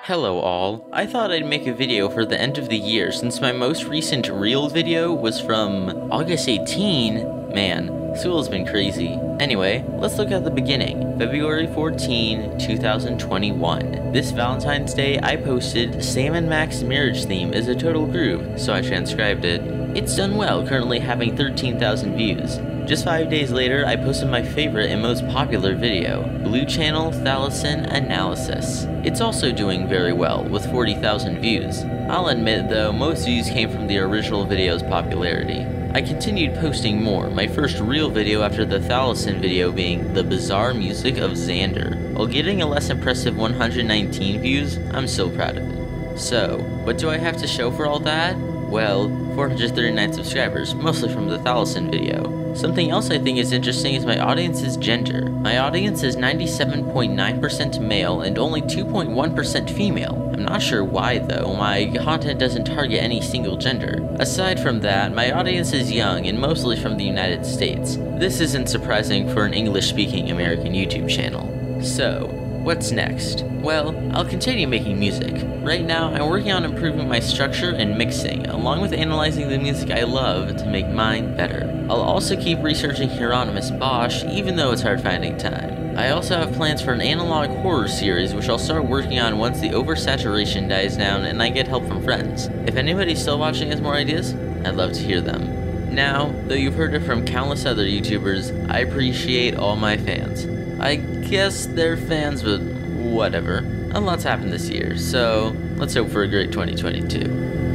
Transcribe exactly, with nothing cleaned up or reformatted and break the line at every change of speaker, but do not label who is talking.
Hello all, I thought I'd make a video for the end of the year since my most recent real video was from August eighteenth. Man, school has been crazy. Anyway, let's look at the beginning. February fourteenth, two thousand twenty-one. This Valentine's Day I posted Sam and Mac's marriage theme is a total groove, so I transcribed it. It's done well, currently having thirteen thousand views. Just five days later, I posted my favorite and most popular video, Blue Channel Thalassin Analysis. It's also doing very well, with forty thousand views. I'll admit though, most views came from the original video's popularity. I continued posting more, my first real video after the Thalassin video being The Bizarre Music of Xander. While getting a less impressive one hundred nineteen views, I'm still proud of it. So, what do I have to show for all that? Well, four hundred thirty-nine subscribers, mostly from the Thalassin video. Something else I think is interesting is my audience's gender. My audience is ninety-seven point nine percent male and only two point one percent female. I'm not sure why though, my content doesn't target any single gender. Aside from that, my audience is young and mostly from the United States. This isn't surprising for an English-speaking American YouTube channel. So, what's next? Well, I'll continue making music. Right now, I'm working on improving my structure and mixing, along with analyzing the music I love to make mine better. I'll also keep researching Hieronymus Bosch, even though it's hard finding time. I also have plans for an analog horror series, which I'll start working on once the oversaturation dies down and I get help from friends. If anybody's still watching has more ideas, I'd love to hear them. Now, though you've heard it from countless other YouTubers, I appreciate all my fans. I guess they're fans, but whatever. A lot's happened this year, so let's hope for a great twenty twenty-two.